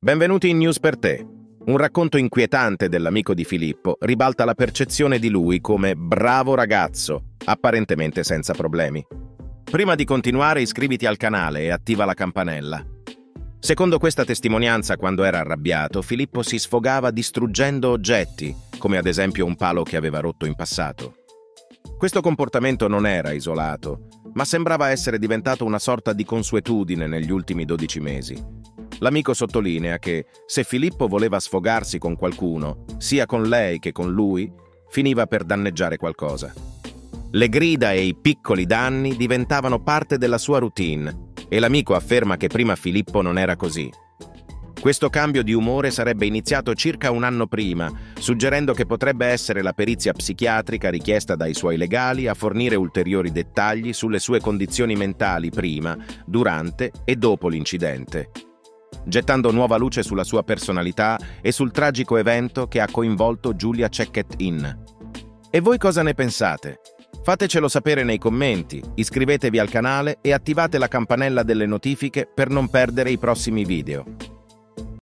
Benvenuti in News per te. Un racconto inquietante dell'amico di Filippo ribalta la percezione di lui come bravo ragazzo, apparentemente senza problemi. Prima di continuare, iscriviti al canale e attiva la campanella. Secondo questa testimonianza, quando era arrabbiato, Filippo si sfogava distruggendo oggetti, come ad esempio un palo che aveva rotto in passato. Questo comportamento non era isolato, ma sembrava essere diventato una sorta di consuetudine negli ultimi 12 mesi. L'amico sottolinea che, se Filippo voleva sfogarsi con qualcuno, sia con lei che con lui, finiva per danneggiare qualcosa. Le grida e i piccoli danni diventavano parte della sua routine, e l'amico afferma che prima Filippo non era così. Questo cambio di umore sarebbe iniziato circa un anno prima, suggerendo che potrebbe essere la perizia psichiatrica richiesta dai suoi legali a fornire ulteriori dettagli sulle sue condizioni mentali prima, durante e dopo l'incidente, gettando nuova luce sulla sua personalità e sul tragico evento che ha coinvolto Giulia Cecchet-In. E voi cosa ne pensate? Fatecelo sapere nei commenti, iscrivetevi al canale e attivate la campanella delle notifiche per non perdere i prossimi video.